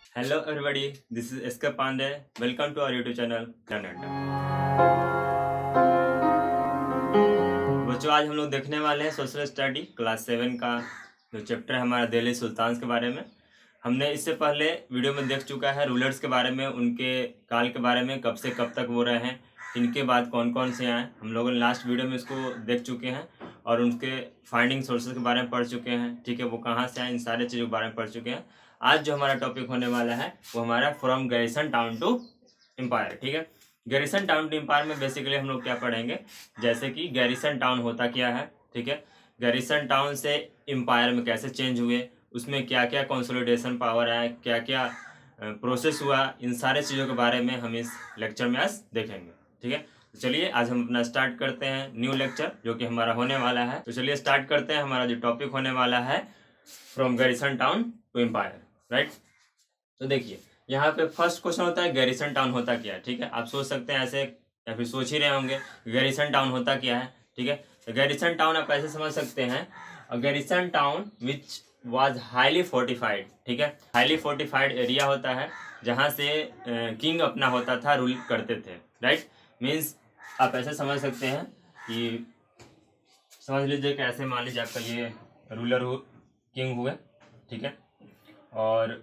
Hello everybody, this is SK Pandey. Welcome to our YouTube channel Learn Under। बच्चों आज हम लोग देखने वाले हैं सोशल स्टडी क्लास 7 का जो चैप्टर है हमारा दिल्ली सुल्तान्स के बारे में। हमने इससे पहले वीडियो में देख चुका है रूलर्स के बारे में, उनके काल के बारे में, कब से कब तक वो रहे हैं, इनके बाद कौन कौन से आए। हम लोगों ने लास्ट वीडियो में इसको देख चुके हैं और उनके फाइंडिंग सोर्सेज के बारे में पढ़ चुके हैं। ठीक है, वो कहाँ से आए, इन सारे चीज़ों के बारे में पढ़ चुके हैं। आज जो हमारा टॉपिक होने वाला है वो हमारा from garrison town to empire. ठीक है, गैरिसन टाउन टू एम्पायर में बेसिकली हम लोग क्या पढ़ेंगे, जैसे कि गैरिसन टाउन होता क्या है। ठीक है, गैरिसन टाउन से एम्पायर में कैसे चेंज हुए, उसमें क्या क्या कंसोलिडेशन पावर है, क्या क्या प्रोसेस हुआ, इन सारे चीज़ों के बारे में हम इस लेक्चर में आज देखेंगे। ठीक है, तो चलिए आज हम अपना स्टार्ट करते हैं न्यू लेक्चर जो कि हमारा होने वाला है। तो चलिए स्टार्ट करते हैं। हमारा जो टॉपिक होने वाला है from garrison town to empire, right. तो देखिए यहाँ पे फर्स्ट क्वेश्चन होता है गैरिसन टाउन होता क्या है। ठीक है, आप सोच सकते हैं ऐसे या फिर सोच ही रहे होंगे गैरिसन टाउन होता क्या है। ठीक है, तो गैरिसन टाउन आप ऐसे समझ सकते हैं, garrison town which was highly fortified. ठीक है, हाईली फोर्टिफाइड एरिया होता है जहाँ से किंग अपना होता था, रूल करते थे, राइट। मीन्स आप ऐसे समझ सकते हैं कि समझ लीजिए कि ऐसे मान लीजिए आपका ये रूलर हो, किंग हुए। ठीक है, और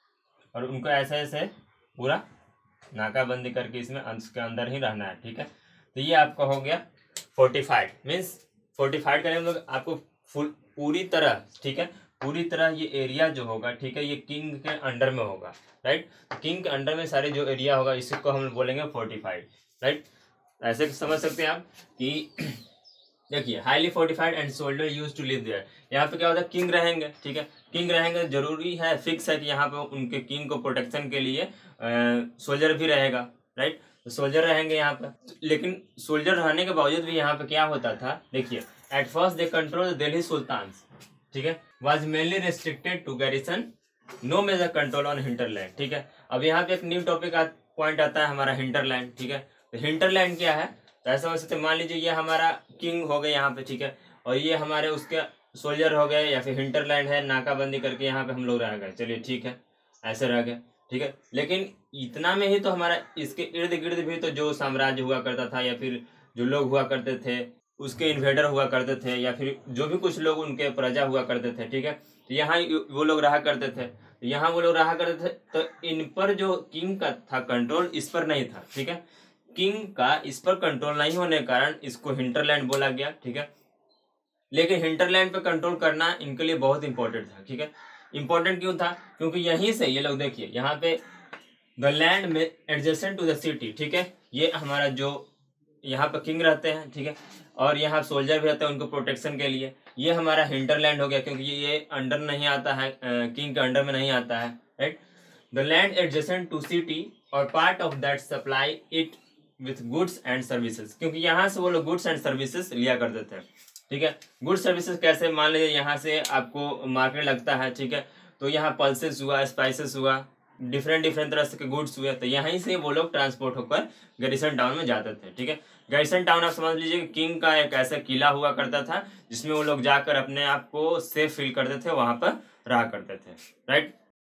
उनको ऐसे ऐसे पूरा नाकाबंदी करके इसमें उसके अंदर ही रहना है। ठीक है, तो ये आपका हो गया फोर्टिफाइड। मीन्स फोर्टिफाइड करने मतलब आपको फुल पूरी तरह, ठीक है, पूरी तरह ये एरिया जो होगा, ठीक है, ये किंग के अंडर में होगा, राइट। किंग के अंडर में सारे जो एरिया होगा इसको हम बोलेंगे फोर्टिफाइड, राइट। ऐसे समझ सकते हैं आप कि देखिए highly fortified and soldier use to live there. यहाँ पे क्या होता है, किंग रहेंगे। ठीक है, किंग रहेंगे, जरूरी है, फिक्स है कि यहाँ पे उनके किंग को प्रोटेक्शन के लिए सोल्जर भी रहेगा, राइट। तो सोल्जर रहेंगे यहाँ पे, लेकिन सोल्जर रहने के बावजूद भी यहाँ पे क्या होता था, देखिए at first they control Delhi sultans. ठीक है, was mainly restricted to garrison, no major control on hinterland. ठीक है, अब यहाँ पे एक न्यू टॉपिक पॉइंट आता है हमारा हिंटरलैंड। ठीक है, तो हिंटरलैंड क्या है, तो ऐसा समझ सकते, मान लीजिए ये हमारा किंग हो गए यहाँ पे, ठीक है, और ये हमारे उसके सोल्जर हो गए, या फिर हिंटरलैंड है, नाकाबंदी करके यहाँ पे हम लोग रह गए, चलिए ठीक है, ऐसे रह गए। ठीक है, लेकिन इतना में ही तो हमारा इसके इर्द गिर्द भी तो जो साम्राज्य हुआ करता था, या फिर जो लोग हुआ करते थे उसके इन्वेडर हुआ करते थे, या फिर जो भी कुछ लोग उनके प्रजा हुआ करते थे। ठीक है, तो यहाँ वो लोग रहा करते थे, यहाँ वो लोग रहा करते थे, तो इन पर जो किंग का था कंट्रोल, इस पर नहीं था। ठीक है, किंग का इस पर कंट्रोल नहीं होने के कारण इसको हिंटरलैंड बोला गया। ठीक है, लेकिन हिंटरलैंड पे कंट्रोल करना इनके लिए बहुत इंपॉर्टेंट था। ठीक है, इंपॉर्टेंट क्यों था, क्योंकि यहीं से ये लोग देखिए यहाँ पे द लैंड में एडजेसेंट टू द सिटी। ठीक है, ये हमारा जो यहाँ पे किंग रहते हैं, ठीक है, और यहाँ सोल्जर भी रहते हैं उनको प्रोटेक्शन के लिए, ये हमारा हिंटरलैंड हो गया, क्योंकि ये अंडर नहीं आता है, किंग के अंडर में नहीं आता है, right. The land adjacent to city और part of that supply it with goods and services, क्योंकि यहाँ से वो लोग गुड्स एंड सर्विसेज लिया करते थे। ठीक है, गुड्स सर्विसेज कैसे, मान लीजिए यहाँ से आपको मार्केट लगता है, ठीक है, तो यहाँ पल्सेस हुआ, स्पाइसेस हुआ, डिफरेंट डिफरेंट तरह के गुड्स हुए, तो यहीं से वो लोग ट्रांसपोर्ट होकर गैरिसन टाउन में जाते थे। ठीक है, गैरिसन टाउन आप समझ लीजिए किंग का एक ऐसा किला हुआ करता था जिसमें वो लोग जाकर अपने आप को सेफ फील करते थे, वहां पर रहा करते थे, राइट।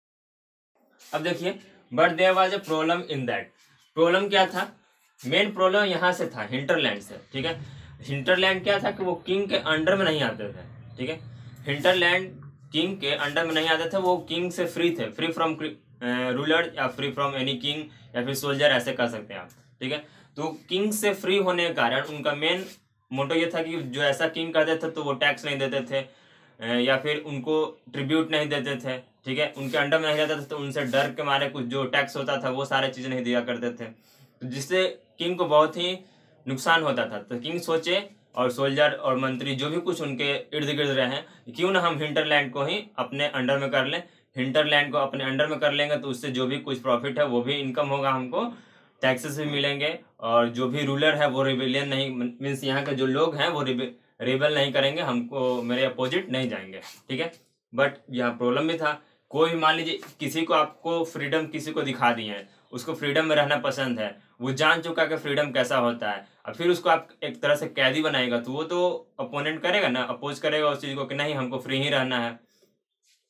अब देखिए but there was a problem in that. Problem क्या था, मेन प्रॉब्लम यहाँ से था, हिंटरलैंड से। ठीक है, हिंटरलैंड क्या था कि वो किंग के अंडर में नहीं आते थे। ठीक है, हिंटरलैंड किंग के अंडर में नहीं आते थे, वो किंग से फ्री थे, फ्री फ्रॉम रूलर या फ्री फ्रॉम एनी किंग या फिर सोल्जर, ऐसे कह सकते हैं आप। ठीक है, तो किंग से फ्री होने के कारण उनका मेन मोटो ये था कि जो ऐसा किंग करते थे तो वो टैक्स नहीं देते थे, या फिर उनको ट्रिब्यूट नहीं देते थे। ठीक है, उनके अंडर में नहीं रहता था तो उनसे डर के मारे कुछ जो टैक्स होता था वो सारे चीज़ें नहीं दिया करते थे, तो जिससे किंग को बहुत ही नुकसान होता था। तो किंग सोचे और सोल्जर और मंत्री जो भी कुछ उनके इर्द गिर्द रहे, क्यों ना हम हिंटरलैंड को ही अपने अंडर में कर लें। हिंटरलैंड को अपने अंडर में कर लेंगे तो उससे जो भी कुछ प्रॉफिट है वो भी इनकम होगा, हमको टैक्सेस भी मिलेंगे, और जो भी रूलर है वो रिबेलियन नहीं, मीन्स यहाँ के जो लोग हैं वो रिबेल नहीं करेंगे, हमको मेरे अपोजिट नहीं जाएंगे। ठीक है, बट यहाँ प्रॉब्लम भी था, कोई मान लीजिए किसी को आपको फ्रीडम किसी को दिखा दिए हैं, उसको फ्रीडम में रहना पसंद है, वो जान चुका कि फ्रीडम कैसा होता है, अब फिर उसको आप एक तरह से कैदी बनाएगा तो वो तो अपोनेंट करेगा ना, अपोज करेगा उस चीज़ को कि नहीं हमको फ्री ही रहना है।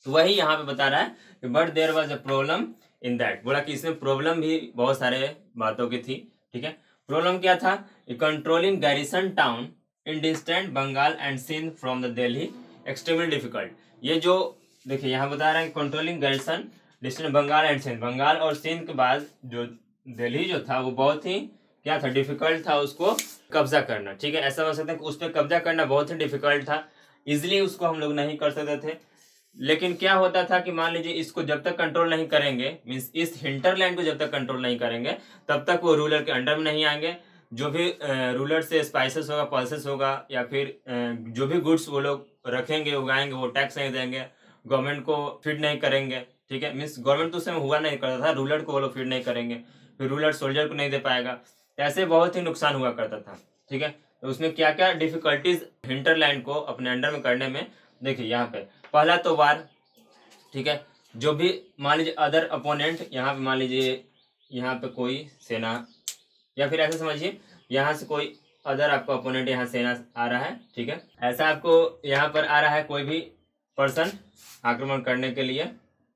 तो वही यहाँ पे बता रहा है कि but there was a problem in that, बोला कि इसमें प्रॉब्लम भी बहुत सारे बातों की थी। ठीक है, प्रॉब्लम क्या था, controlling garrison town in distant Bengal and Sindh from the Delhi extremely difficult. ये जो देखिए यहाँ बता रहा है controlling garrison distant Bengal and Sindh, Bengal और सिंध के बाद जो दिल्ली जो था वो बहुत ही क्या था, डिफिकल्ट था उसको कब्जा करना। ठीक है, ऐसा हो सकता है कि उस पर कब्जा करना बहुत ही डिफिकल्ट था, इजिली उसको हम लोग नहीं कर सकते थे। लेकिन क्या होता था कि मान लीजिए इसको जब तक कंट्रोल नहीं करेंगे, मीन्स इस हिंटरलैंड को जब तक कंट्रोल नहीं करेंगे तब तक वो रूलर के अंडर में नहीं आएंगे। जो भी रूलर से स्पाइसेस होगा, पल्सेस होगा, या फिर जो भी गुड्स वो लोग रखेंगे उगाएंगे वो टैक्स नहीं देंगे, गवर्नमेंट को फीड नहीं करेंगे। ठीक है, मीन्स गवर्नमेंट तो उस समय हुआ नहीं करता था, रूलर को वो लोग फीड नहीं करेंगे, फिर रूलर सोल्जर को नहीं दे पाएगा, ऐसे बहुत ही नुकसान हुआ करता था। ठीक है, तो उसमें क्या क्या डिफिकल्टीज हिंटरलैंड को अपने अंडर में करने में, देखिए यहाँ पे पहला तो वार। ठीक है, जो भी मान लीजिए अदर अपोनेंट, यहाँ पे मान लीजिए यहाँ पे कोई सेना, या फिर ऐसे समझिए यहाँ से कोई अदर आपका अपोनेंट यहाँ सेना आ रहा है। ठीक है, ऐसा आपको यहाँ पर आ रहा है कोई भी पर्सन आक्रमण करने के लिए।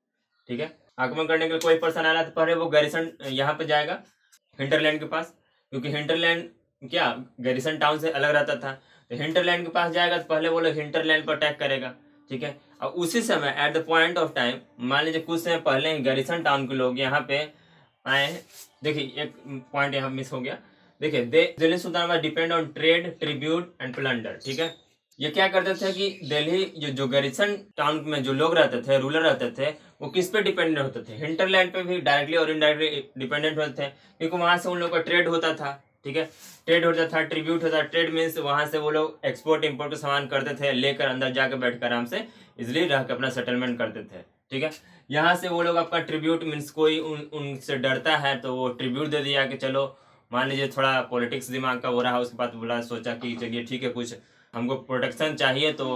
ठीक है, आक्रमण करने के लिए कोई पर्सन आ रहा है तो पहले वो गैरिसन यहाँ पे जाएगा हिंटरलैंड के पास, क्योंकि हिंटरलैंड क्या गैरिसन टाउन से अलग रहता था, तो हिंटरलैंड के पास जाएगा तो पहले वो लोग हिंटरलैंड पर अटैक करेगा। ठीक है, और उसी समय at the point of time, मान लीजिए कुछ समय पहले ही गैरिसन टाउन के लोग यहाँ पे आए। देखिए एक पॉइंट यहाँ मिस हो गया, देखिए Delhi sultan was depend on trade, tribute and plunder. ठीक है, ये क्या करते थे कि दिल्ली जो गैरिसन टाउन में जो लोग रहते थे, रूलर रहते थे, वो किस पे डिपेंडेंट होते थे, हिंटरलैंड पे भी डायरेक्टली और इनडायरेक्टली डिपेंडेंट होते थे, क्योंकि वहां से उन लोग का ट्रेड होता था। ठीक है, ट्रेड होता था, ट्रिब्यूट होता था। ट्रेड मीन्स वहां से वो लोग एक्सपोर्ट इम्पोर्ट का सामान करते थे, लेकर अंदर जाकर बैठकर आराम से इजिली रह कर अपना सेटलमेंट करते थे। ठीक है, यहाँ से वो लोग आपका ट्रिब्यूट मीन्स कोई उनसे डरता है तो वो ट्रिब्यूट दे दिया कि चलो, मान लीजिए थोड़ा पॉलिटिक्स दिमाग का हो रहा है, उसके बाद बोला सोचा कि चलिए ठीक है, कुछ हमको प्रोटेक्शन चाहिए, तो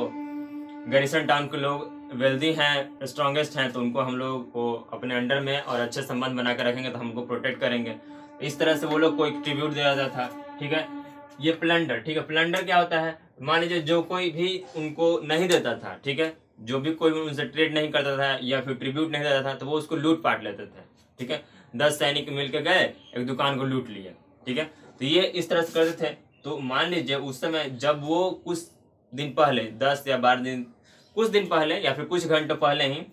गैरिसन टाउन के लोग वेल्दी हैं, स्ट्रॉन्गेस्ट हैं, तो उनको हम लोग को अपने अंडर में और अच्छे संबंध बना कर रखेंगे तो हमको प्रोटेक्ट करेंगे। इस तरह से वो लोग को एक ट्रिब्यूट दिया जाता था। ठीक है, ये प्लंडर। ठीक है, प्लंडर क्या होता है, मान लीजिए जो कोई भी उनको नहीं देता था, ठीक है, जो भी कोई उनसे ट्रेड नहीं करता था या फिर ट्रिब्यूट नहीं देता था, तो वो उसको लूट पाट लेते थे। ठीक है, 10 सैनिक मिलकर गए, एक दुकान को लूट लिया। ठीक है, तो ये इस तरह से करते थे। तो मान लीजिए उस समय जब वो कुछ दिन पहले, 10 या 12 दिन, कुछ दिन पहले या फिर कुछ घंटे पहले ही,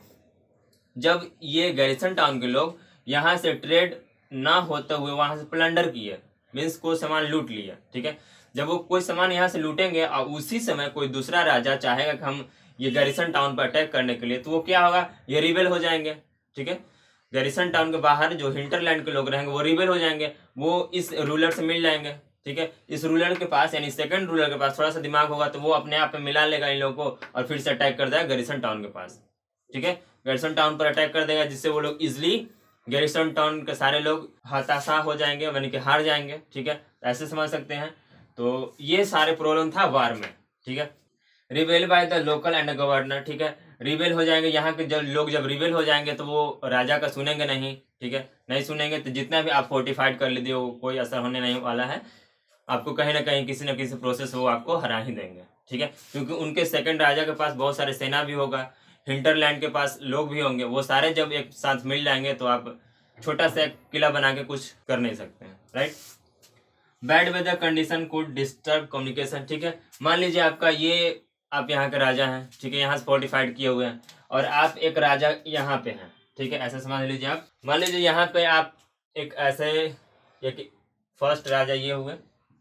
जब ये गैरिसन टाउन के लोग यहाँ से ट्रेड ना होते हुए वहां से प्लंडर किए, मीन्स कोई सामान लूट लिया। ठीक है, जब वो कोई सामान यहाँ से लूटेंगे और उसी समय कोई दूसरा राजा चाहेगा कि हम ये गैरिसन टाउन पर अटैक करने के लिए, तो वो क्या होगा, ये रिबेल हो जाएंगे। ठीक है, गैरिसन टाउन के बाहर जो हिंटरलैंड के लोग रहेंगे वो रिबेल हो जाएंगे, वो इस रूलर से मिल जाएंगे। ठीक है, इस रूलर के पास यानी सेकंड रूलर के पास थोड़ा सा दिमाग होगा तो वो अपने आप में मिला लेगा इन लोगों को और फिर से अटैक कर देगा गैरिसन टाउन के पास। ठीक है, गैरिसन टाउन पर अटैक कर देगा, जिससे वो लोग इजिली गैरिसन टाउन के सारे लोग हताशा हो जाएंगे, यानी कि हार जाएंगे। ठीक है, ऐसे समझ सकते हैं। तो ये सारे प्रॉब्लम था वार में। ठीक है, rebel by the local and governor. ठीक है, रिबेल हो जाएंगे यहाँ के जब लोग, जब रिबेल हो जाएंगे तो वो राजा का सुनेंगे नहीं। ठीक है, नहीं सुनेंगे तो जितना भी आप फोर्टिफाइड कर लीजिए वो कोई असर होने नहीं वाला है, आपको कहीं ना कहीं किसी न किसी प्रोसेस वो आपको हरा ही देंगे। ठीक है, क्योंकि उनके सेकंड राजा के पास बहुत सारे सेना भी होगा, हिंटरलैंड के पास लोग भी होंगे, वो सारे जब एक साथ मिल जाएंगे तो आप छोटा सा किला बना के कुछ कर नहीं सकते हैं। Right, bad weather condition could disturb communication. ठीक है, मान लीजिए आपका ये, आप यहाँ के राजा हैं, ठीक है, यहाँ से फोर्टिफाइड किए हुए हैं और आप एक राजा यहाँ पे हैं। ठीक है, ऐसा समझ लीजिए आप, मान लीजिए यहाँ पे आप एक ऐसे, एक फर्स्ट राजा ये हुए,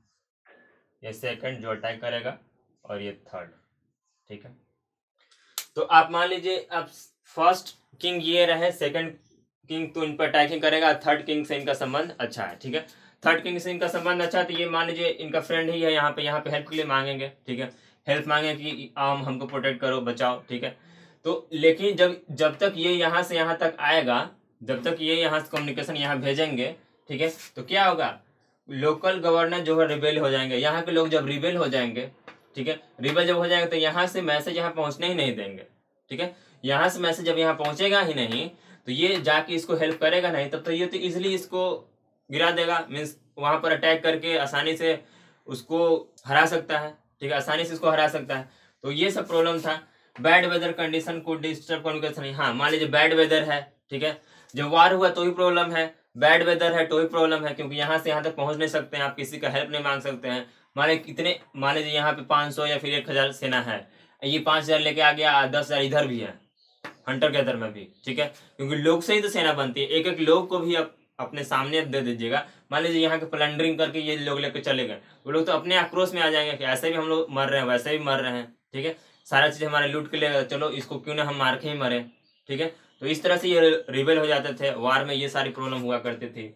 ये सेकंड जो अटैक करेगा, और ये थर्ड। ठीक है, तो आप मान लीजिए आप फर्स्ट किंग ये रहे, सेकंड किंग तो इन पर अटैकिंग करेगा, थर्ड किंग से इनका संबंध अच्छा है। ठीक है, थर्ड किंग से इनका संबंध अच्छा है, तो ये मान लीजिए इनका फ्रेंड ही है, यहाँ पे हेल्प के लिए मांगेंगे। ठीक है, हेल्प मांगे कि आम हमको प्रोटेक्ट करो, बचाओ। ठीक है, तो लेकिन जब तक ये यहाँ से यहाँ तक आएगा, जब तक ये यहाँ से कम्युनिकेशन यहाँ भेजेंगे, ठीक है, तो क्या होगा, लोकल गवर्नर जो है रिबेल हो जाएंगे, यहाँ के लोग जब रिबेल हो जाएंगे, ठीक है, रिबेल जब हो जाएंगे तो यहाँ से मैसेज यहाँ पहुँचने ही नहीं देंगे। ठीक है, यहाँ से मैसेज जब यहाँ पहुँचेगा ही नहीं तो ये जाके इसको हेल्प करेगा नहीं, तब तो ये तो इजिली इसको गिरा देगा, मीन्स वहां पर अटैक करके आसानी से उसको हरा सकता है। ठीक है, आसानी से इसको हरा सकता है। तो ये सब प्रॉब्लम था। बैड वेदर कंडीशन को डिस्टर्ब कम्युनिकेशन। हाँ, मान लीजिए बैड वेदर है, ठीक है, जब वार हुआ तो ही प्रॉब्लम है, बैड वेदर है तो ही प्रॉब्लम है, क्योंकि यहाँ से यहाँ तक पहुंच नहीं सकते हैं, आप किसी का हेल्प नहीं मांग सकते हैं। मान लीजिए यहाँ पे 500 या फिर 1000 सेना है, ये 5000 लेके आ गया, 10,000 इधर भी है, हंटर गैदर में भी, ठीक है, क्योंकि लोग से ही तो सेना बनती है। एक एक लोग को भी अपने सामने दे दीजिएगा, मान लीजिए यहाँ के प्लंडरिंग करके ये लोग लेकर चले गए, वो लोग तो अपने आक्रोश में आ जाएंगे कि ऐसे भी हम लोग मर रहे हैं, वैसे भी मर रहे हैं, ठीक है, सारा चीज हमारे लूट के ले गए, चलो इसको क्यों ना हम मार के ही मरे, ठीक है। तो इस तरह से ये रिबेल हो जाते थे वार में, ये सारी प्रॉब्लम हुआ करती थी।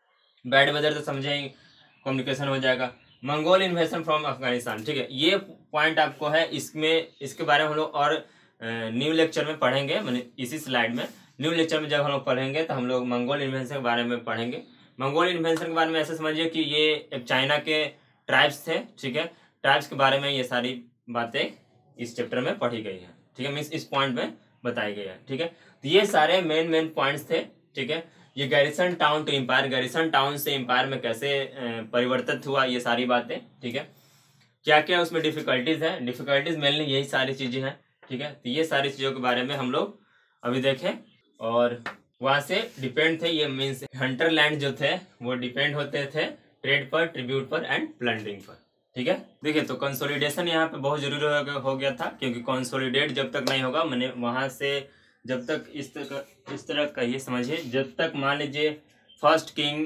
बैड वेदर तो समझे ही, कम्युनिकेशन हो जाएगा। मंगोल इन्वेशन फ्रॉम अफगानिस्तान, ठीक है, ये पॉइंट आपको है, इसके बारे में हम लोग और न्यू लेक्चर में पढ़ेंगे, मैंने इसी स्लाइड में न्यू लेक्चर में जब हम लोग पढ़ेंगे तो हम लोग मंगोल इन्वेंशन के बारे में पढ़ेंगे। मंगोल इन्वेंशन के बारे में ऐसे समझिए कि ये एक चाइना के ट्राइब्स थे, ठीक है, ट्राइब्स के बारे में ये सारी बातें इस चैप्टर में पढ़ी गई है, ठीक है, मीन्स इस पॉइंट में बताई गई है, ठीक है। तो ये सारे मेन पॉइंट्स थे, ठीक है। ये garrison town to empire, garrison town से एम्पायर में कैसे परिवर्तित हुआ, ये सारी बातें, ठीक है। क्या क्या उसमें डिफिकल्टीज है, डिफिकल्टीज मेनली यही सारी चीजें हैं, ठीक है। तो ये सारी चीजों के बारे में हम लोग अभी देखें, और वहां से डिपेंड थे, ये मीन्स हंटर लैंड जो थे वो डिपेंड होते थे ट्रेड पर, ट्रिब्यूट पर एंड प्लंडरिंग पर, ठीक है। देखिए, तो कंसोलिडेशन यहाँ पे बहुत जरूरी हो गया था, क्योंकि कंसोलिडेट जब तक नहीं होगा, मैंने वहां से जब तक इस तरह का ये समझिए, जब तक मान लीजिए फर्स्ट किंग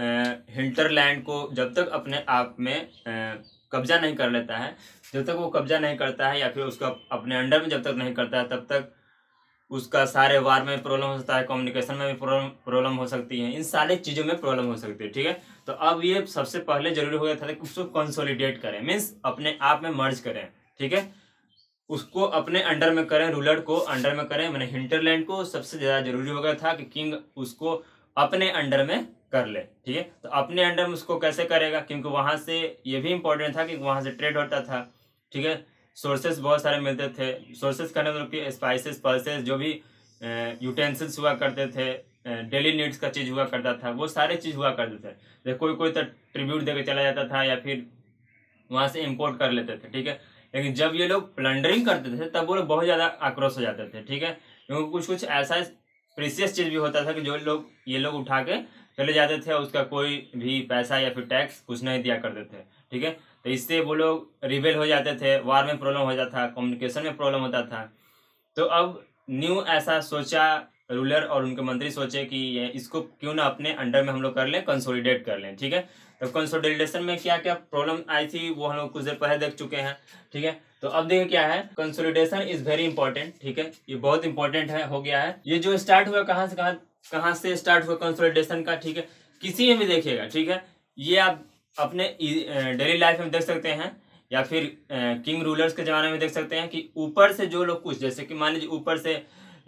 हिंटरलैंड को जब तक अपने आप में कब्जा नहीं कर लेता है, जब तक वो कब्जा नहीं करता है या फिर उसका अपने अंडर में जब तक नहीं करता है, तब तक उसका सारे वार में प्रॉब्लम हो सकता है, कम्युनिकेशन में भी प्रॉब्लम हो सकती है, इन सारी चीज़ों में प्रॉब्लम हो सकती है, ठीक है। तो अब ये सबसे पहले जरूरी हो गया था कि उसको कंसोलिडेट करें, मीन्स अपने आप में मर्ज करें, ठीक है, उसको अपने अंडर में करें, रूलर को अंडर में करें, मैंने हिंटरलैंड को सबसे ज़्यादा जरूरी हो गया था कि किंग उसको अपने अंडर में कर ले, ठीक है। तो अपने अंडर में उसको कैसे करेगा, क्योंकि वहां से ये भी इंपॉर्टेंट था कि वहां से ट्रेड होता था, ठीक है, सोर्सेस बहुत सारे मिलते थे, सोर्सेस करने मतलब कि स्पाइसेस, पल्सेस, जो भी यूटेंसिल्स हुआ करते थे, डेली नीड्स का चीज हुआ करता था, वो सारे चीज हुआ करते थे। कोई तो ट्रिब्यूट देकर चला जाता था या फिर वहां से इम्पोर्ट कर लेते थे, ठीक है। लेकिन जब ये लोग प्लंडरिंग करते थे तब वो लोग बहुत ज्यादा आक्रोश हो जाते थे, ठीक है, क्योंकि कुछ ऐसा प्रीसियस चीज भी होता था कि जो ये लोग उठा के चले जाते थे, उसका कोई भी पैसा या फिर टैक्स कुछ नहीं दिया करते थे, ठीक है। तो इससे वो लोग रिबेल हो जाते थे, वार में प्रॉब्लम हो जाता था, कम्युनिकेशन में प्रॉब्लम होता था। तो अब न्यू ऐसा सोचा रूलर और उनके मंत्री सोचे कि इसको क्यों ना अपने अंडर में हम लोग कर लें, कंसोलिडेट कर लें, ठीक है। तो कंसोलिडेशन में क्या क्या प्रॉब्लम आई थी वो हम लोग कुछ देर पहले देख चुके हैं, ठीक है। तो अब देखिए क्या है, कंसोलिडेशन इज वेरी इंपॉर्टेंट, ठीक है, ये बहुत इंपॉर्टेंट है, हो गया है। ये जो स्टार्ट हुआ कहाँ से स्टार्ट हुआ कंसोलिडेशन का, ठीक है, किसी में भी देखिएगा, ठीक है, ये आप अपने डेली लाइफ में देख सकते हैं या फिर किंग रूलर्स के जमाने में देख सकते हैं कि ऊपर से जो लोग कुछ, जैसे कि मान लीजिए ऊपर से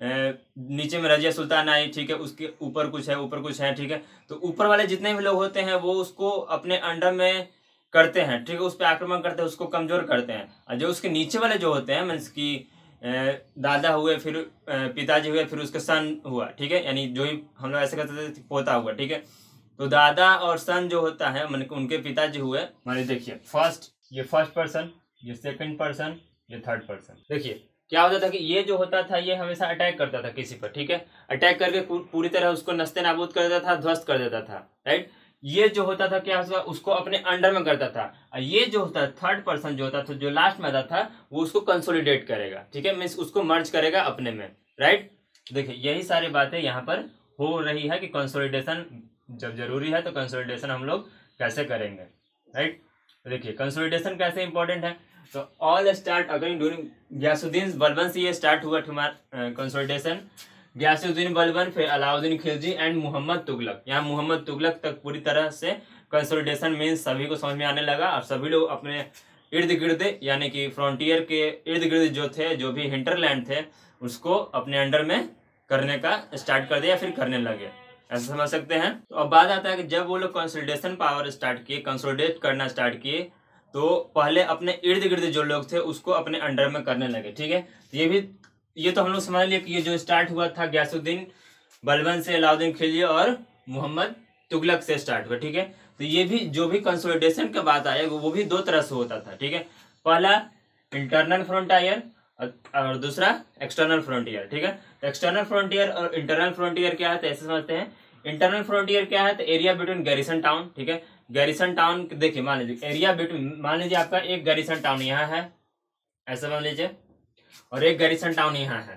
नीचे में रजिया सुल्तान आई, ठीक है, उसके ऊपर कुछ है, ठीक है। तो ऊपर वाले जितने भी लोग होते हैं वो उसको अपने अंडर में करते हैं, ठीक है, उस पर आक्रमण करते हैं, उसको कमजोर करते हैं। और जो उसके नीचे वाले जो होते हैं, मीन्स की दादा हुए, फिर पिताजी हुए, फिर उसके सन हुआ, ठीक है, यानी जो ही हम लोग ऐसे कहते थे पोता हुआ, ठीक है। तो दादा और सन जो होता है, मान उनके पिताजी हुए, मान देखिए ये फर्स्ट पर्सन, ये सेकंड पर्सन, ये थर्ड पर्सन। देखिए क्या होता था कि ये जो होता था ये हमेशा अटैक करता था किसी पर, ठीक है, अटैक करके पूरी तरह उसको नस्ते नाबूद कर देता था, ध्वस्त कर देता था, राइट। ये जो होता था क्या होता, उसको अपने अंडर में करता था। और ये जो होता थर्ड पर्सन जो होता था, जो लास्ट में आता था, वो उसको कंसोलिडेट करेगा, ठीक है, मीन्स उसको मर्ज करेगा अपने में, राइट। देखिए यही सारी बातें यहाँ पर हो रही है कि कंसोलिडेशन जब जरूरी है तो कंसोलिडेशन हम लोग कैसे करेंगे, राइट। देखिए कंसोलिडेशन कैसे इंपॉर्टेंट है, तो all start again during Ghiyasuddin Balban से ये स्टार्ट हुआ कंसोलिडेशन। गयासुद्दीन बलबन, फिर अलाउद्दीन खिलजी एंड मोहम्मद तुगलक, यहाँ मोहम्मद तुगलक तक पूरी तरह से कंसोलिडेशन मीन्स सभी को समझ में आने लगा, और सभी लोग अपने इर्द गिर्द यानी कि फ्रंटियर के इर्द गिर्द जो थे, जो भी हिंटरलैंड थे, उसको अपने अंडर में करने का स्टार्ट कर दिया, फिर करने लगे, ऐसा समझ सकते हैं। तो अब बात आता है कि जब वो लोग कंसोलिडेशन पावर स्टार्ट किए, कंसोलिडेट करना स्टार्ट किए, तो पहले अपने इर्द गिर्द जो लोग थे उसको अपने अंडर में करने लगे, ठीक है। ये तो हम लोग समझ लिए कि ये जो स्टार्ट हुआ था गयासुद्दीन बलबन से, अलाउद्दीन खिलजी और मोहम्मद तुगलक से स्टार्ट हुआ, ठीक है। तो ये भी जो भी कंसोलिडेशन का बात आएगा वो भी दो तरह से होता था, ठीक है। पहला इंटरनल फ्रंटायर और दूसरा एक्सटर्नल फ्रंटियर। ठीक है, तो एक्सटर्नल फ्रंटियर और इंटरनल फ्रंटियर क्या है, तो ऐसे समझते हैं। इंटरनल फ्रंटियर क्या है, तो एरिया बिटवीन गैरिसन टाउन। ठीक है, गैरिसन टाउन देखिए, मान लीजिए एरिया बिटवीन, मान लीजिए आपका एक गैरिसन टाउन यहाँ है, ऐसा मान लीजिए, और एक गैरिसन टाउन यहाँ है।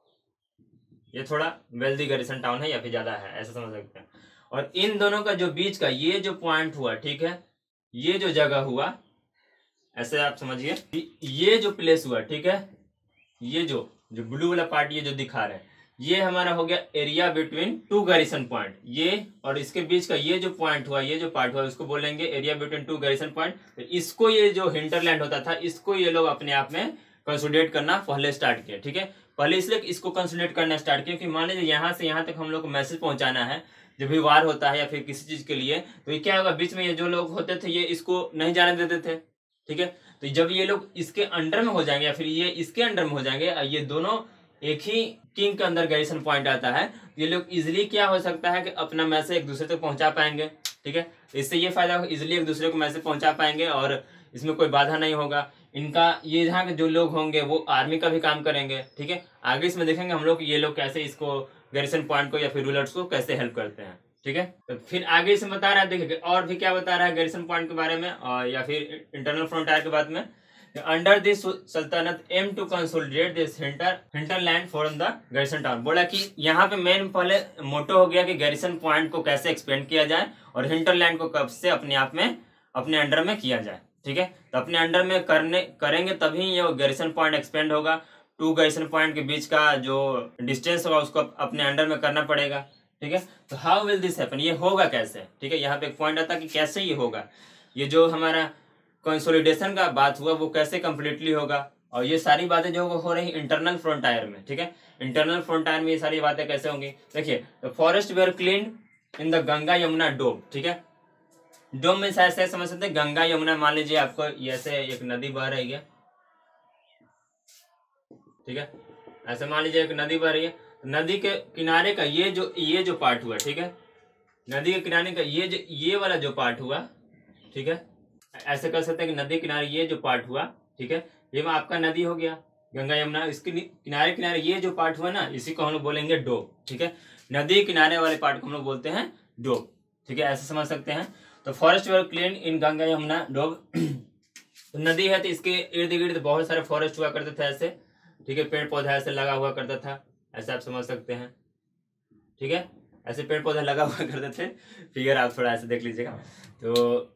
ये थोड़ा वेल्दी गैरिसन टाउन है या फिर ज्यादा है, ऐसा समझ सकते हैं। और इन दोनों का जो बीच का ये जो पॉइंट हुआ, ठीक है, ये जो जगह हुआ, ऐसे आप समझिए, ये जो प्लेस हुआ, ठीक है, ये जो ब्लू वाला पार्ट ये जो दिखा रहे हैं, ये हमारा हो गया area between two garrison point. ये और इसके बीच का ये जो पॉइंट हुआ, ये जो पार्ट हुआ, उसको बोलेंगे area between two garrison point. तो इसको, ये जो हिंटरलैंड होता था, इसको ये लोग अपने आप में कंसोलिडेट करना पहले स्टार्ट किया। ठीक है, पहले इसलिए इसको कंसोलिडेट करना स्टार्ट किया कि मान लीजिए यहाँ से यहाँ तक हम लोग को मैसेज पहुंचाना है, जब भी वार होता है या फिर किसी चीज के लिए, तो ये क्या होगा, बीच में ये जो लोग होते थे ये इसको नहीं जाने देते थे। ठीक है, तो जब ये लोग इसके अंडर में हो जाएंगे या फिर ये इसके अंडर में हो जाएंगे, ये दोनों एक ही किंग के अंदर गैरिसन पॉइंट आता है, ये लोग इजिली क्या हो सकता है कि अपना मैसेज एक दूसरे तक पहुंचा पाएंगे। ठीक है, तो इससे ये फायदा होगा, इजिली एक दूसरे को मैसेज पहुंचा पाएंगे और इसमें कोई बाधा नहीं होगा। इनका ये यहाँ के जो लोग होंगे वो आर्मी का भी काम करेंगे। ठीक है, आगे इसमें देखेंगे हम लोग ये लोग कैसे इसको गैरिसन पॉइंट को या फिर रूलर्स को कैसे हेल्प करते हैं। ठीक है, तो फिर आगे इसमें बता रहा है, देखिए और भी क्या बता रहा है गैरिसन पॉइंट के बारे में, और या फिर इंटरनल फ्रंटियर के बाद में, under this saltanat aim to consolidate this hinterland from the garrison town. बोला कि यहाँ पे मेन पहले मोटो हो गया कि गैरिसन पॉइंट को कैसे एक्सपेंड किया जाए और हिंटरलैंड को कब से अपने आप में अपने अंडर में किया जाए। ठीक है, तो अपने अंडर में करेंगे तभी ये गैरिसन पॉइंट एक्सपेंड होगा। टू गैरिसन पॉइंट के बीच का जो डिस्टेंस होगा उसको अपने अंडर में करना पड़ेगा। ठीक है, तो हाउ विल दिस हैपन, ये होगा कैसे। ठीक है, यहाँ पे एक पॉइंट आता है कि कैसे ये होगा, ये जो हमारा कंसोलिडेशन का बात हुआ वो कैसे कंप्लीटली होगा, और ये सारी बातें जो हो रही इंटरनल फ्रंटियर में। ठीक है, इंटरनल फ्रंटियर में ये सारी बातें कैसे होंगी, देखिए, the forest were clean in the Ganga Yamuna doab. ठीक है, डोम में ऐसे समझ सकते हैं, गंगा यमुना, मान लीजिए आपको ऐसे एक नदी बह रही है। ठीक है, ऐसे मान लीजिए एक नदी बह रही है, नदी के किनारे का ये जो पार्ट हुआ, ठीक है, नदी के किनारे का ये वाला जो पार्ट हुआ, ठीक है, ऐसे कर सकते हैं कि नदी किनारे ये जो पार्ट हुआ, ठीक है, ये आपका नदी हो गया गंगा यमुना, इसके किनारे किनारे ये जो पार्ट हुआ ना, इसी को हम लोग बोलेंगे डोब। ठीक है, नदी किनारे वाले पार्ट को हम लोग बोलते हैं डोब। ठीक है, ऐसे समझ सकते हैं। तो forest were clean in Ganga Yamuna doab, तो नदी है तो इसके इर्द गिर्द बहुत सारे फॉरेस्ट हुआ करते थे ऐसे। ठीक है, पेड़ पौधा ऐसे लगा हुआ करता था, ऐसे आप समझ सकते हैं। ठीक है, ऐसे पेड़ पौधा लगा हुआ करते थे, फिगर आप थोड़ा ऐसे देख लीजिएगा। तो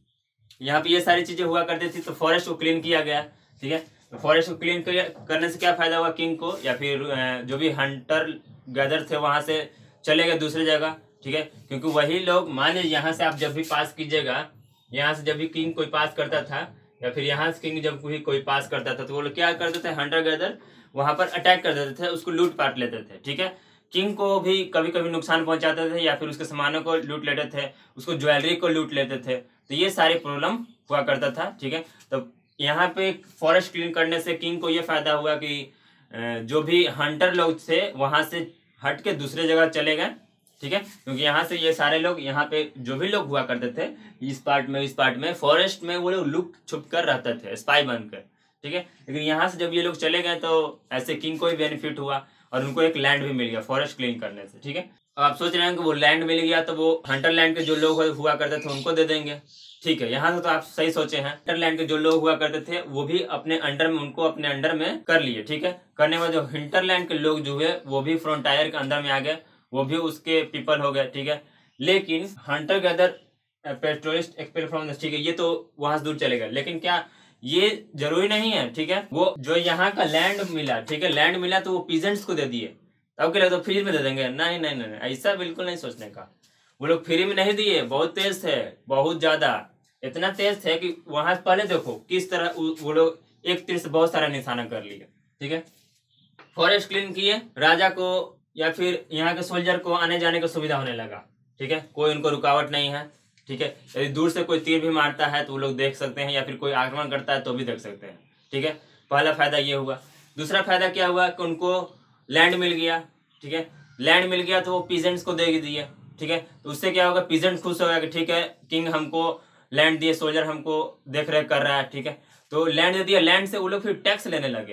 यहाँ पे ये सारी चीजें हुआ करती थी, तो फॉरेस्ट को क्लीन किया गया। ठीक है, तो फॉरेस्ट को क्लीन करने से क्या फायदा हुआ किंग को, या फिर जो भी हंटर गैदर थे वहां से चले गए दूसरी जगह। ठीक है, क्योंकि वही लोग, मान लीजिए यहाँ से आप जब भी पास कीजिएगा, यहाँ से जब भी किंग कोई पास करता था या फिर यहाँ से किंग जब भी कोई पास करता था, तो वो लोग क्या करते थे, हंटर गैदर वहां पर अटैक कर देते थे, उसको लूट पाट लेते थे। ठीक है, किंग को भी कभी कभी नुकसान पहुंचाते थे या फिर उसके सामानों को लूट लेते थे, उसको ज्वेलरी को लूट लेते थे, तो ये सारी प्रॉब्लम हुआ करता था। ठीक है, तो यहाँ पे फॉरेस्ट क्लीन करने से किंग को ये फायदा हुआ कि जो भी हंटर लोग थे वहां से हट के दूसरे जगह चले गए। ठीक है, क्योंकि यहाँ से ये सारे लोग, यहाँ पे जो भी लोग हुआ करते थे इस पार्ट में फॉरेस्ट में, वो लोग लुक छुप कर रहते थे, स्पाई बनकर। ठीक है, लेकिन यहाँ से जब ये लोग चले गए तो ऐसे किंग को भी बेनिफिट हुआ और उनको एक लैंड भी मिल गया फॉरेस्ट क्लीन करने से। ठीक है, अब आप सोच रहे हैं कि वो लैंड मिल गया तो वो हंटर लैंड के जो लोग हुआ करते थे उनको दे देंगे। ठीक है, यहाँ से तो आप सही सोचे हैं, हंटर लैंड के जो लोग हुआ करते थे वो भी अपने अंडर में, उनको अपने अंडर में कर लिए। ठीक है, करने में जो हिंटरलैंड के लोग जो है वो भी फ्रंटायर के अंदर में आ गए, वो भी उसके पीपल हो गए। ठीक है, लेकिन hunter gather pastoralist expel from, ठीक है, ये तो वहां से दूर चले गए, लेकिन क्या ये जरूरी नहीं है। ठीक है, वो जो यहाँ का लैंड मिला, ठीक है, लैंड मिला तो वो पीजेंट्स को दे दिए, तब क्या लगता है फ्री में दे देंगे, नहीं नहीं नहीं, ऐसा बिल्कुल नहीं सोचने का। वो लोग फ्री में नहीं दिए, बहुत तेज थे, बहुत ज्यादा, इतना तेज थे कि वहां पहले देखो किस तरह वो लोग एक तीर से बहुत सारा निशाना कर लिए। ठीक है, फॉरेस्ट क्लीन किए, राजा को या फिर यहाँ के सोल्जर को आने जाने का सुविधा होने लगा। ठीक है, कोई उनको रुकावट नहीं है। ठीक है, यदि दूर से कोई तीर भी मारता है तो वो लोग देख सकते हैं, या फिर कोई आक्रमण करता है तो भी देख सकते हैं। ठीक है, पहला फायदा ये हुआ। दूसरा फायदा क्या हुआ कि उनको लैंड मिल गया। ठीक है, लैंड मिल गया तो वो पीजेंट्स को दे दिए। ठीक है, तो उससे क्या होगा, पीजेंट खुश हो गया कि ठीक है किंग हमको लैंड दिए, सोल्जर हमको देख रेख कर रहा है। ठीक है, तो लैंड दे दिया, लैंड से वो लोग फिर टैक्स लेने लगे।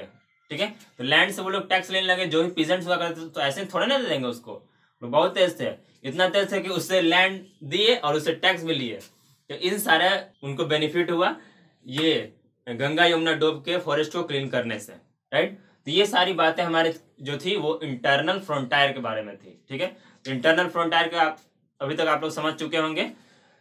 ठीक है। तो लैंड से वो लोग टैक्स लेने लगे, जो भी पीजेंट्स हुआ करते तो ऐसे थोड़ा ना दे देंगे उसको, तो बहुत तेज थे, इतना तेज थे कि उससे लैंड दिए और उससे टैक्स भी लिए। तो इन सारे उनको बेनिफिट हुआ ये गंगा यमुना डोब के फॉरेस्ट को क्लीन करने से, राइट। तो ये सारी बातें हमारे जो थी वो इंटरनल फ्रंटायर के बारे में थी, ठीक है। तो इंटरनल फ्रंटायर का अभी तक आप लोग समझ चुके होंगे।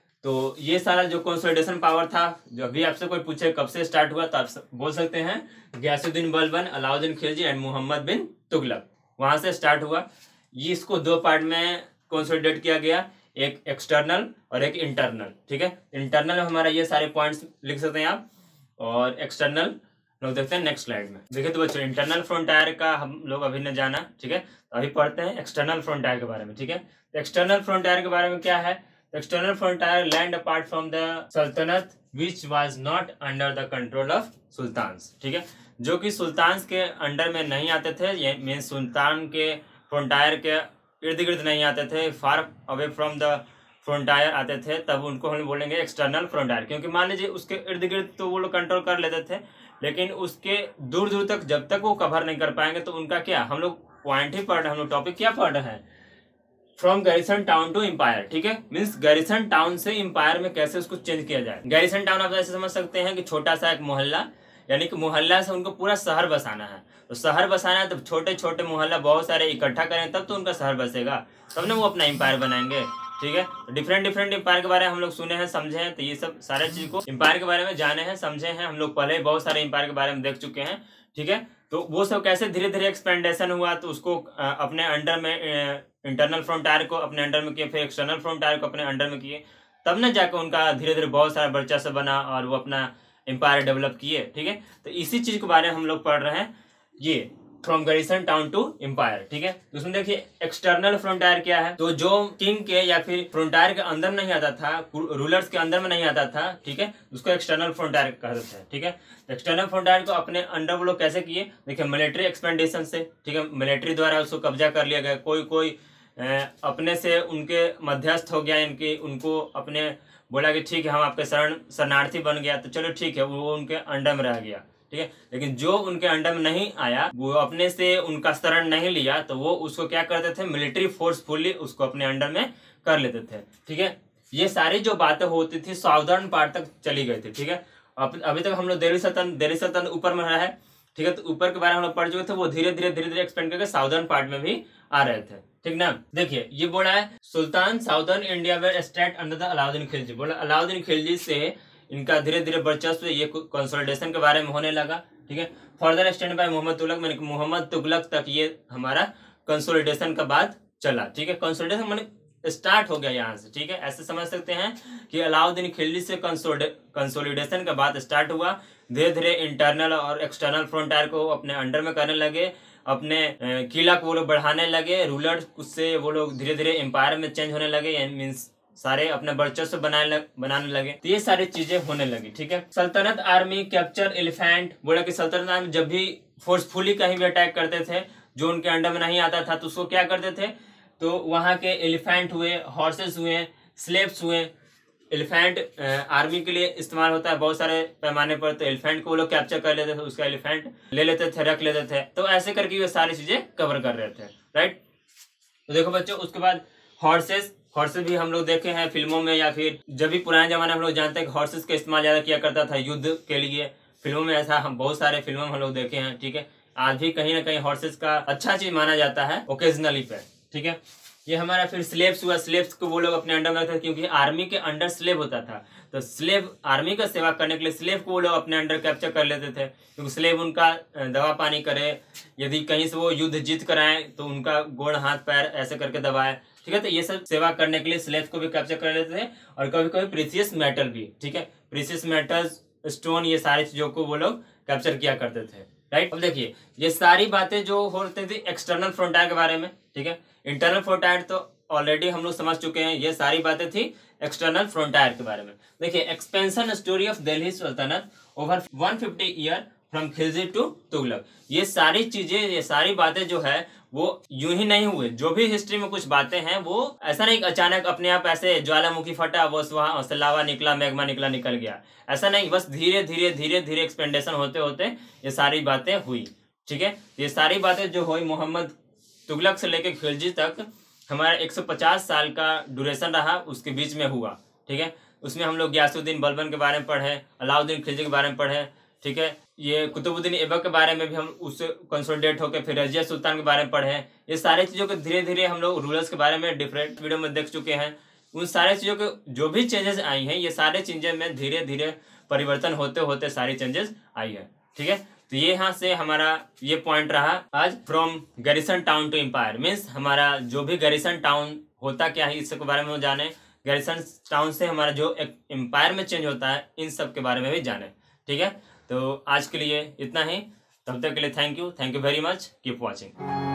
तो ये सारा जो कंसोलिडेशन पावर था, जो अभी आपसे कोई पूछे कब से स्टार्ट हुआ तो आप बोल सकते हैं गयासुद्दीन बलबन, अलाउद्दीन खिलजी एंड मोहम्मद बिन तुगलक, वहां से स्टार्ट हुआ। ये इसको दो पार्ट में कंसोलिडेट किया गया, एक एक्सटर्नल और एक इंटरनल, ठीक है। इंटरनल में हमारा ये सारे पॉइंट्स लिख सकते हैं आप, और एक्सटर्नल लोग देखते हैं नेक्स्ट स्लाइड में। देखिए तो बच्चों इंटरनल फ्रंटायर का हम लोग अभी ने जाना, ठीक है। तो अभी पढ़ते हैं एक्सटर्नल फ्रंटायर के बारे में, ठीक है। तो एक्सटर्नल फ्रंटायर के बारे में क्या है, external frontier land apart from the saltanat which was not under the control of sultans, ठीक है। जो कि सुल्तान्स के अंडर में नहीं आते थे, ये मीन सुल्तान के फ्रंटायर के इर्द गिर्द नहीं आते थे, far away from the frontier आते थे, तब उनको हम बोलेंगे एक्सटर्नल फ्रंटायर। क्योंकि मान लीजिए उसके इर्द गिर्द तो वो लोग कंट्रोल कर लेते थे, लेकिन उसके दूर दूर तक जब तक वो कवर नहीं कर पाएंगे तो उनका क्या, हम लोग पॉइंट ही पढ़ रहे हैं, हम लोग टॉपिक क्या पढ़ रहे हैं, from garrison town to empire, ठीक है। मीन्स गैरिसन टाउन से एम्पायर में कैसे उसको चेंज किया जाए। गैरिसन टाउन आप ऐसे समझ सकते हैं कि छोटा सा एक मोहल्ला, यानी कि मोहल्ला से उनको पूरा शहर बसाना है। तो शहर बसाना है तो छोटे छोटे मोहल्ला बहुत सारे इकट्ठा करें तब तो उनका शहर बसेगा, तब ना वो अपना एम्पायर बनाएंगे, ठीक है। तो डिफरेंट डिफरेंट एम्पायर के बारे में हम लोग सुने हैं, समझे हैं। तो ये सब सारे चीज को एम्पायर के बारे में जाने हैं, समझे हैं। हम लोग पहले बहुत सारे एम्पायर के बारे में देख चुके हैं, ठीक है। तो वो सब कैसे धीरे धीरे एक्सपेंडेशन हुआ, तो उसको अपने अंडर में इंटरनल फ्रंटायर को अपने अंडर में किए, फिर एक्सटर्नल फ्रंटायर को अपने अंडर में किए, तब ना जाकर उनका धीरे धीरे बहुत सारा वर्चस्व बना और वो अपना एम्पायर डेवलप किए, ठीक है। तो इसी चीज के बारे में हम लोग पढ़ रहे हैं, ये from garrison town to empire, ठीक है। तो उसमें देखिए एक्सटर्नल फ्रंटायर क्या है, तो जो किंग के या फिर फ्रंटायर के अंदर नहीं आता था, रूलर्स के अंदर में नहीं आता था, ठीक है, उसको एक्सटर्नल फ्रंटायर कहते थे, ठीक है। तो एक्सटर्नल फ्रंटायर को अपने अंडर वो लोग कैसे किए, देखिए मिलिट्री एक्सपेंडेशन से, ठीक है, मिलिट्री द्वारा उसको कब्जा कर लिया गया। कोई कोई अपने से उनके मध्यस्थ हो गया, इनके उनको अपने बोला कि ठीक है हम आपके शरणार्थी बन गया, तो चलो ठीक है, वो उनके अंडर में रह गया, ठीक है। लेकिन जो उनके अंडर में नहीं आया, वो अपने से उनका शरण नहीं लिया, तो वो उसको क्या करते थे, मिलिट्री फोर्सफुली उसको अपने अंडर में कर लेते थे, ठीक है। ये सारी जो बातें होती थी साउदर्न पार्ट तक चली गई थी, ठीक है। अभी तक हम लोग दिल्ली सल्तनत ऊपर में रहा है, ठीक है। तो ऊपर के बारे में हम लोग पढ़ चुके थे, वो धीरे धीरे एक्सपेंड करके साउदर्न पार्ट में भी आ रहे थे, ठीक ना। देखिए ये बोला है sultan southern India were state under the Alauddin Khilji, बोला अलाउद्दीन खिलजी से इनका धीरे धीरे वर्चस्व ये कंसोलिडेशन के बारे में होने लगा, ठीक है। Further extend by Mohammad Tughlaq, मैंने मोहम्मद तुगलक तक ये हमारा कंसोलिडेशन का बाद चला, ठीक है। कंसोलिडेशन मैंने स्टार्ट हो गया यहाँ से, ठीक है। ऐसे समझ सकते हैं कि अलाउद्दीन खिलजी से कंसोलिडेशन का बाद स्टार्ट हुआ, धीरे धीरे इंटरनल और एक्सटर्नल फ्रंटायर को अपने अंडर में करने लगे, अपने किला को वो लोग बढ़ाने लगे, रूलर उससे वो लोग धीरे धीरे एम्पायर में चेंज होने लगे, मीन्स सारे अपने वर्चस्व बनाने लगे। तो ये सारी चीजें होने लगी, ठीक है। सल्तनत आर्मी कैप्चर एलिफेंट, बोला कि सल्तनत आर्मी जब भी फोर्सफुली कहीं भी अटैक करते थे, जो उनके अंडर में नहीं आता था, तो उसको क्या करते थे, तो वहां के एलिफेंट हुए, हॉर्सेस हुए, स्लेव्स हुए। एलिफेंट आर्मी के लिए इस्तेमाल होता है बहुत सारे पैमाने पर, तो एलिफेंट को वो लोग कैप्चर कर लेते थे, उसका एलिफेंट ले लेते थे, रख लेते थे। तो ऐसे करके ये सारी चीजें कवर कर रहे थे, राइट। तो देखो बच्चों, उसके बाद हॉर्सेस भी हम लोग देखे हैं फिल्मों में, या फिर जब भी पुराने जमाने हम लोग जानते हैं कि हॉर्सेस का इस्तेमाल ज्यादा किया करता था युद्ध के लिए, फिल्मों में ऐसा हम बहुत सारे फिल्मों में हम लोग देखे हैं, ठीक है। आज भी कहीं ना कहीं हॉर्सेस का अच्छा चीज माना जाता है ओकेजनली पे, ठीक है। ये हमारा फिर स्लेव्स हुआ, स्लेव्स को वो लोग अपने अंडर में रखते थे, क्योंकि आर्मी के अंडर स्लेव होता था, तो स्लेव आर्मी का सेवा करने के लिए स्लेव को वो लोग अपने अंडर कैप्चर कर लेते थे, क्योंकि स्लेव उनका दवा पानी करे, यदि कहीं से वो युद्ध जीत कर आए तो उनका गोड़ हाथ पैर ऐसे करके दबाए, ठीक है। तो ये सब सेवा करने के लिए स्लेव को भी कैप्चर कर लेते थे, और कभी कभी प्रीसियस मेटल भी, ठीक है, प्रीसियस मेटल्स, स्टोन, ये सारी चीजों को वो लोग कैप्चर किया करते थे, राइट। अब देखिए ये सारी बातें जो होती थी एक्सटर्नल फ्रंटायर के बारे में, ठीक है। इंटरनल फ्रंटायर तो ऑलरेडी हम लोग समझ चुके हैं, ये सारी बातें थी एक्सटर्नल फ्रंटायर के बारे में। देखिए expansion story of Delhi saltanat over 150 year from Khilji to Tughlaq, ये सारी चीजें, ये सारी बातें जो है वो यूं ही नहीं हुए। जो भी हिस्ट्री में कुछ बातें हैं वो ऐसा नहीं अचानक अपने आप ऐसे ज्वालामुखी फटा, बस वहां से लावा निकला, मैग्मा निकल गया, ऐसा नहीं। बस धीरे धीरे एक्सपेंडेशन होते होते ये सारी बातें हुई, ठीक है। ये सारी बातें जो हुई मोहम्मद तुगलक से लेकर खिलजी तक हमारा 150 साल का ड्यूरेशन रहा, उसके बीच में हुआ। ठीक है, उसमें हम लोग गियासुद्दीन बलबन के बारे में पढ़े, अलाउद्दीन खिलजी के बारे में पढ़े। ठीक है, ये कुतुबुद्दीन ऐबक के बारे में भी हम उससे कंसोलिडेट होकर फिर रजिया सुल्तान के बारे में पढ़े। ये सारी चीज़ों को धीरे धीरे हम लोग रूलर्स के बारे में डिफरेंट वीडियो में देख चुके हैं। उन सारे चीज़ों के जो भी चेंजेस आई हैं, ये सारे चीज़ें में धीरे धीरे परिवर्तन होते होते सारी चेंजेस आई है। ठीक है, तो ये यहाँ से हमारा ये पॉइंट रहा आज, from garrison town to empire. Means हमारा जो भी गैरिसन टाउन होता क्या है इसके बारे में जाने, गैरिसन टाउन से हमारा जो एक एम्पायर में चेंज होता है इन सब के बारे में भी जाने। ठीक है, तो आज के लिए इतना ही। तब तक के लिए thank you very much, keep watching.